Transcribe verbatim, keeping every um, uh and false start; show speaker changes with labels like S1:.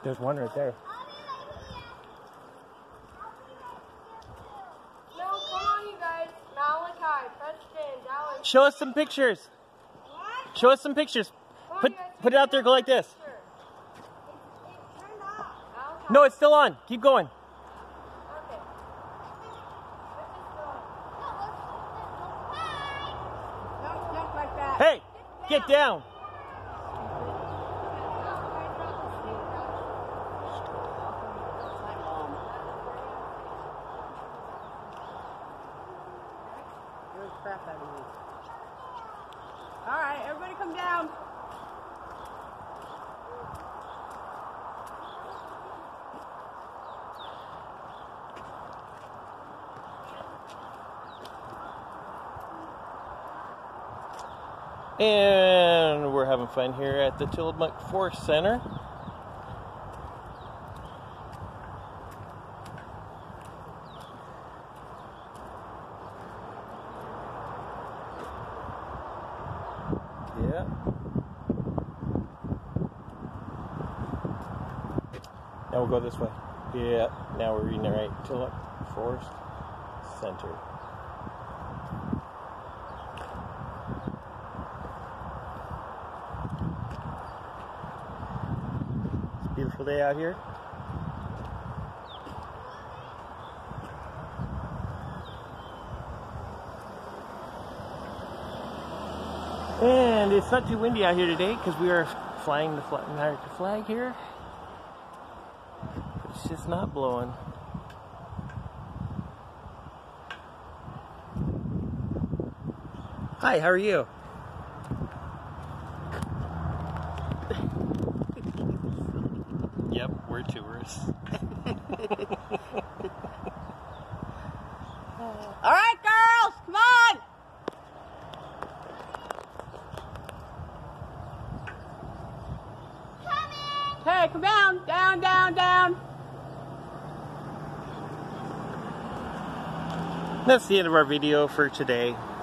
S1: There's one right there.
S2: No, come on, you guys. Malachi, Preston, Dallas.
S1: Show us some pictures.
S2: What?
S1: Show us some pictures.
S2: On,
S1: Put
S2: guys,
S1: put it out there. Go like this.
S2: It, it turned off. Malachi.
S1: No, it's still on. Keep going.
S2: Okay.
S3: Don't jump like that.
S1: Hey, get down.
S3: Crap out of you. All right, everybody come down.
S1: And we're having fun here at the Tillamook Forest Center. Yeah. Now we'll go this way. Yeah, now we're reading it right. Tillamook Forest Center. It's a beautiful day out here. And it's not too windy out here today because we are flying the American flag here. But it's just not blowing. Hi, how are you? Yep, we're tourists.
S3: All right, girls, come on. Okay, come down, down, down, down.
S1: That's the end of our video for today.